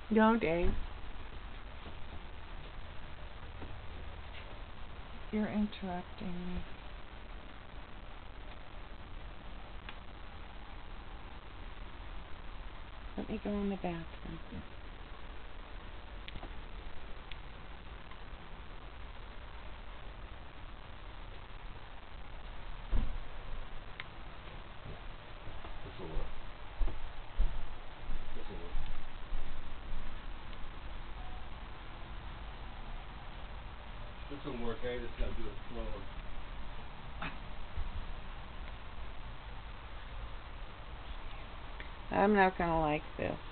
No, Dave. You're interrupting me. Let me go in the bathroom. This'll work. This'll work. This'll work, I just gotta do it slower. I'm not gonna like this.